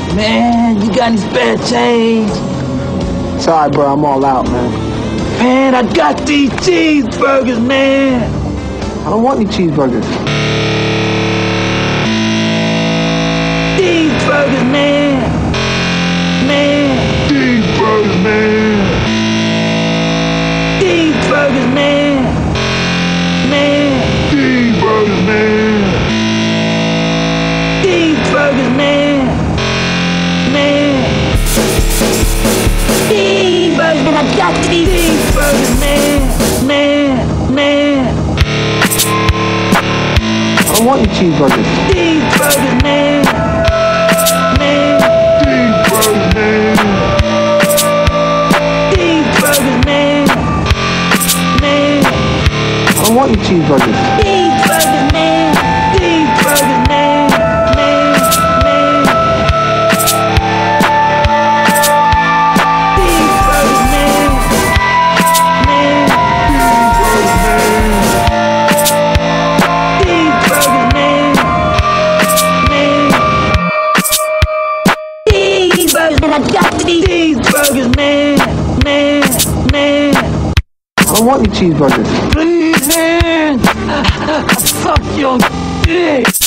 Man, you got any spare change? Sorry, bro, I'm all out, man. Man, I got these cheeseburgers, man. I don't want any cheeseburgers. Cheeseburgers, man. Man. Cheeseburgers, man. Cheeseburgers, man. Man. Cheeseburgers, man. Cheeseburgers, man. Man. Cheeseburgers, man. I got these cheeseburgers, man. Man. I don't want any cheeseburgers. Cheeseburgers, man. Cheeseburgers, man. Cheeseburgers, man. I don't want any cheeseburgers. Cheeseburgers, man. Cheeseburgers, man. Cheeseburgers, man. Cheeseburgers, man. Cheeseburgers, man. I got these cheeseburgers, man. I don't want any cheeseburgers. Please, man. I suck your dick.